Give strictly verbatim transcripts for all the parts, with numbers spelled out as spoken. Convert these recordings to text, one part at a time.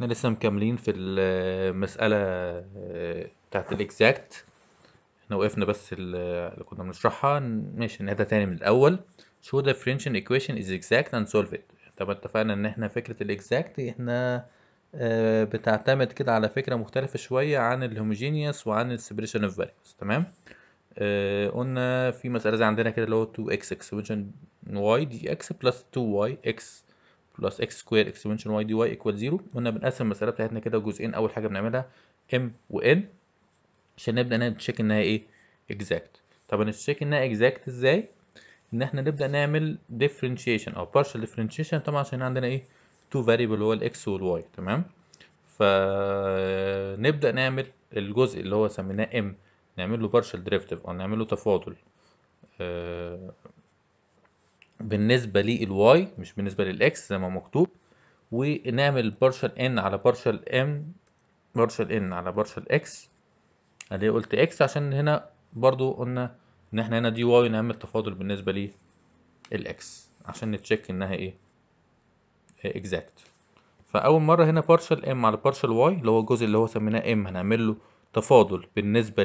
احنا لسه مكملين في المسألة بتاعت الاكزاكت. احنا وقفنا بس ال- اللي كنا بنشرحها، ماشي نعيدها تاني من الأول. show the differential equation is exact and solve it. طب اتفقنا ان احنا فكرة الاكزاكت احنا آه، بتعتمد كده على فكرة مختلفة شوية عن الهوموجينيوس وعن السيبريشن اوف فاليوز. تمام. آه، قلنا في مسألة زي عندنا كده اللي هو تو اكس exponential y dx plus تو واي x plus x square exponential y dy equal زيرو. قلنا بنقسم المسألة بتاعتنا كده جزئين. أول حاجة بنعملها m و n عشان نبدأ نتشيك إنها إيه exact. طب هنتشيك إنها exact إزاي؟ إن إحنا نبدأ نعمل differentiation أو partial differentiation، طبعا عشان عندنا إيه two variable اللي هو ال x وال y. تمام. فنبدأ نعمل الجزء اللي هو سميناه m، نعمل له partial derivative أو نعمل له تفاضل آه، بالنسبة للواي مش بالنسبة للإكس زي ما مكتوب، ونعمل partial n على partial m partial n على partial x. ادي قلت x عشان هنا برضو قلنا ان احنا هنا دي واي، نعمل تفاضل بالنسبة للإكس عشان نتشيك انها ايه exact. فأول مرة هنا partial m على partial y اللي هو الجزء اللي هو سميناه m هنعمل له تفاضل بالنسبة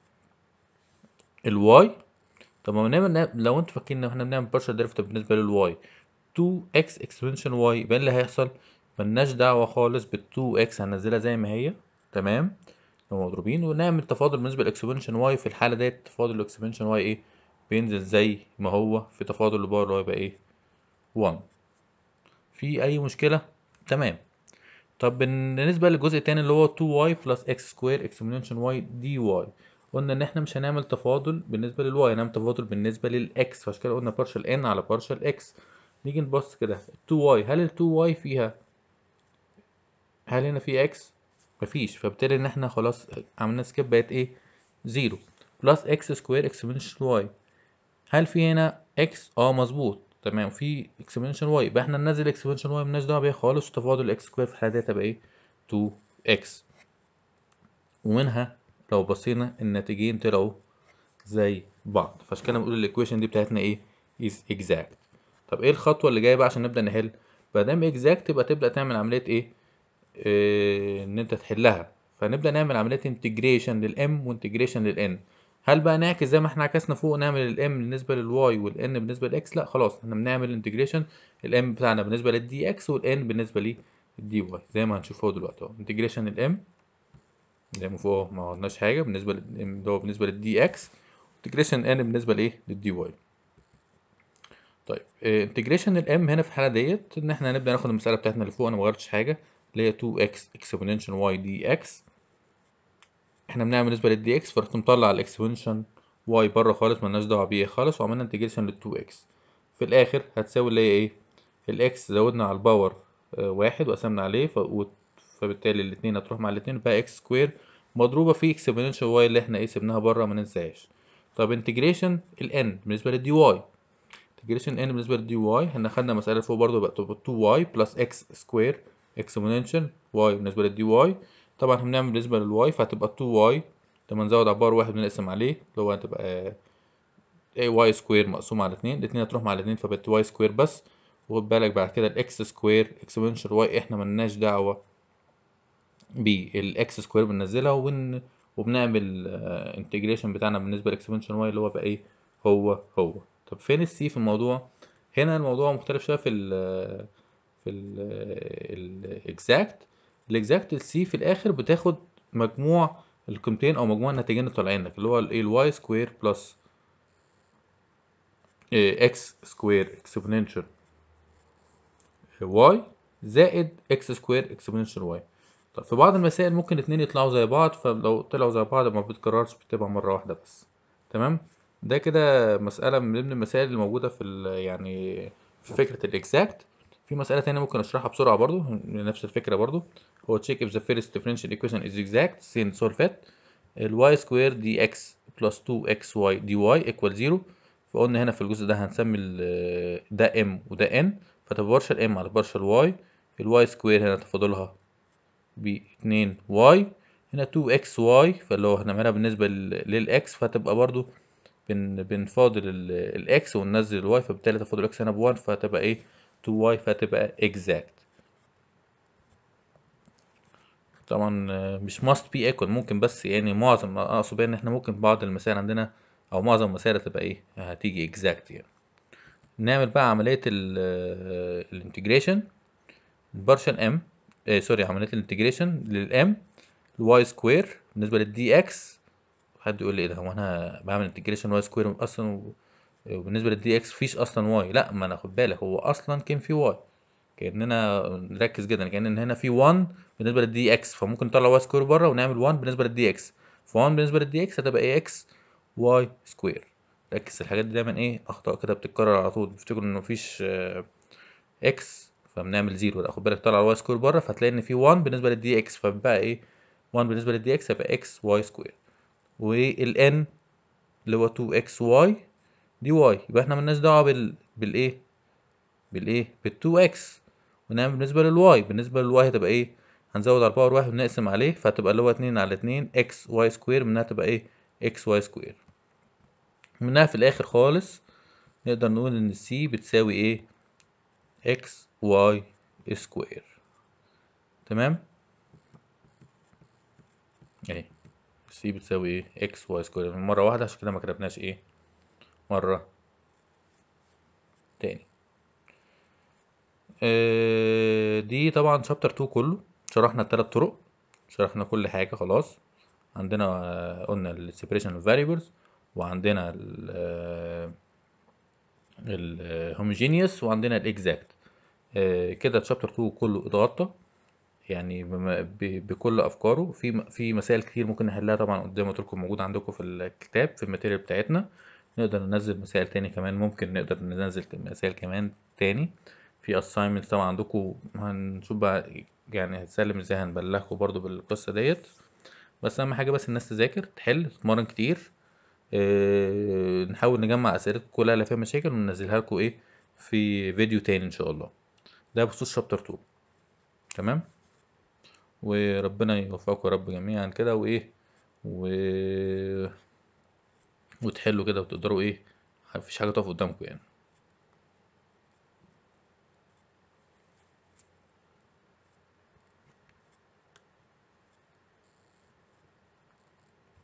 للواي. طب ما بنعمل، لو انتوا فاكرين ان احنا بنعمل partial derivative بالنسبة للواي تو اكس exponential y، يبقى اللي هيحصل ملناش دعوة خالص بال تو اكس، هننزلها زي ما هي. تمام. لو مضروبين ونعمل تفاضل بالنسبة للاكسبونشن y، في الحالة ديت تفاضل الاكسبونشن y ايه بينزل زي ما هو في تفاضل الباور اللي هو يبقى ايه واحد. في أي مشكلة؟ تمام. طب بالنسبة للجزء التاني اللي هو تو واي plus x square exponential y dy، قلنا ان احنا مش هنعمل تفاضل بالنسبة للواي، هنعمل تفاضل بالنسبة للاكس، فعشان كده قلنا partial n على partial x. نيجي نبص كده ال تو واي، هل ال تو واي فيها، هل هنا في x؟ مفيش، فبالتالي ان احنا خلاص عملنا سكيب، بقت ايه زيرو بلس x square exponential y. هل في هنا x؟ اه مظبوط تمام، في exponential y، يبقى احنا ننزل exponential y مالناش دعوه بيها خالص، وتفاضل x سكوير في الحاله دي هتبقى ايه تو اكس. ومنها لو بصينا الناتجين طلعوا زي بعض، فعشان كده بنقول الايكويشن دي بتاعتنا ايه is exact. طب ايه الخطوه اللي جايه بقى عشان نبدا نحل؟ ما دام exact يبقى تبدا تعمل عمليه ايه, إيه ان انت تحلها. فنبدا نعمل عمليه انتجريشن للام وانتجريشن للان. هل بقى نعكس زي ما احنا عكسنا فوق، نعمل الام بالنسبه للواي والان بالنسبه للاكس؟ لا خلاص، احنا بنعمل انتجريشن الام بتاعنا بالنسبه للدي اكس والان بالنسبه للدي واي، زي ما هنشوف فوق دلوقتي اهو. انتجريشن الام زي ما فوق ما قلناش حاجه بالنسبه للام اللي هو بالنسبه للدي اكس، انتجريشن الان بالنسبه لايه للدي واي. طيب انتجريشن الام هنا في الحاله ديت ان احنا هنبدا ناخد المساله بتاعتنا اللي فوق، انا ما غيرتش حاجه، اللي هي تو اكس exponential y dx. احنا بنعمل بالنسبه للدي اكس، فرحت مطلع الاكسبونشن واي بره خالص، ملناش دعوه بيه خالص، وعملنا انتجريشن لل تو اكس. في الاخر هتساوي اللي هي ايه الاكس زودنا على الباور آه واحد وقسمنا عليه ف... و... فبالتالي الاتنين هتروح مع الاتنين بقى اكس سكوير مضروبه في اكسبوننشال واي اللي احنا ايه سيبناها بره ما ننساهاش. طب انتجريشن الان بالنسبه للدي واي، انتجريشن ان بالنسبه للدي واي احنا خدنا مساله فوق برضو بقت تو واي بلس اكس سكوير اكسبوننشال واي بالنسبه للدي واي. طبعا احنا بنعمل بالنسبه للواي فهتبقى تو واي لما نزود على بار واحد بنقسم عليه اللي هو هتبقى اي واي سكوير مقسوم على اتنين، الاتنين هتروح مع الاتنين فبقت واي سكوير بس. وخد بالك بعد كده الاكس سكوير اكسبوننشال واي احنا ملناش دعوه بالاكس سكوير، بننزلها وبن وبنعمل انتجريشن بتاعنا بالنسبه للاكسبوننشال واي اللي هو بقى ايه هو هو. طب فين السي في الموضوع؟ هنا الموضوع مختلف شويه في ال في الاكزاكت. الاكزاكت السي في الاخر بتاخد مجموع القيمتين او مجموع الناتجين اللي طالعين لك اللي هو الايه الواي سكوير بلس اكس سكوير اكسبوننشال واي زائد اكس سكوير اكسبوننشال واي. طب في بعض المسائل ممكن اتنين يطلعوا زي بعض، فلو طلعوا زي بعض ما بتكررش، بتبقى مرة واحدة بس. تمام. ده كده مسألة من ضمن المسائل اللي موجودة في يعني في فكرة الاكزاكت. في مسألة تانية ممكن اشرحها بسرعة برضو نفس الفكرة برضو، هو check if the first differential equation is exact then solve it. ال y square dx plus two x y dy equal زيرو. فقلنا هنا في الجزء ده هنسمي ده m وده n، فتبقى بارشل m على بارشل y. ال y سكوير هنا تفاضلها ب اتنين واي، هنا تو اكس واي فاللي هو هنعملها بالنسبة للإكس، فهتبقى برضو بن بنفاضل الإكس وننزل الواي، فبالتالي تفاضل الإكس هنا بوان فهتبقى إيه تو واي، فهتبقى exact. طبعا آه، مش must be equal، ممكن بس يعني معظم اقصد بيها ان احنا ممكن بعض المسائل عندنا او معظم المسائل هتبقى ايه هتيجي exact يعني. نعمل بقى عملية الانتجريشن البارشال ام آه سوري عملية الانتجريشن للام الواي سكوير بالنسبة للدي اكس. حد يقول لي ايه ده، هو انا بعمل انتجريشن واي سكوير اصلا وبالنسبة للدي اكس مفيش اصلا واي؟ لا، ما انا خد بالك هو اصلا كان في واي، كاننا نركز جدا كان هنا في واحد بالنسبه للدي اكس، فممكن نطلع واي سكوير بره ونعمل واحد بالنسبه للدي اكس، ف واحد بالنسبه للدي اكس هتبقى ايه اكس واي سكوير. ركز الحاجات دي دايما ايه اخطاء كده بتتكرر على طول، بتفتكروا انه مفيش اكس فبنعمل زيرو، لا خد بالك طلع الواي سكوير بره فهتلاقي ان في واحد بالنسبه للدي اكس فبقى ايه واحد بالنسبه للدي اكس هيبقى اكس واي سكوير، والان اللي هو اتنين اكس واي دي واي، يبقى احنا مالناش دعوه بال بالايه بالايه بال اتنين اكس. ونعمل بالنسبه للواي بالنسبه للواي هتبقى ايه هنزود على الباور واحد ونقسم عليه فهتبقى اللي هو اتنين على اتنين اكس واي سكوير، منها تبقى ايه اكس واي سكوير. منها في الاخر خالص نقدر نقول ان السي بتساوي ايه اكس واي سكوير. تمام اهي السي بتساوي ايه اكس واي سكوير من مره واحده، عشان كده ما كتبناش ايه مره تاني. آه دي طبعا شابتر اتنين كله شرحنا الثلاث طرق، شرحنا كل حاجه خلاص. عندنا آه، قلنا ال separation of variables، وعندنا ال ال homogeneous، وعندنا ال exact. آه، كده chapter اتنين كله اتغطى يعني بم- ب- بكل افكاره. في في مسائل كتير ممكن نحلها طبعا قدام قلت لكم موجود عندكم في الكتاب في الماتيريال بتاعتنا. نقدر ننزل مسائل تاني كمان، ممكن نقدر ننزل مسائل كمان تاني في assignments طبعا عندكم. هنشوف بقى يعني هتسلم ازاي، هنبلغكم برضو بالقصة ديت. بس اهم حاجة بس الناس تذاكر تحل تتمرن كتير. اه نحاول نجمع اسئلتكم كلها اللي فيها مشاكل وننزلها لكم ايه في فيديو تاني ان شاء الله. ده بخصوص شابتر اتنين. تمام، وربنا يوفقكم يا رب جميعا كده وايه و... وتحلوا كده وتقدروا ايه مفيش حاجة تقف قدامكم يعني.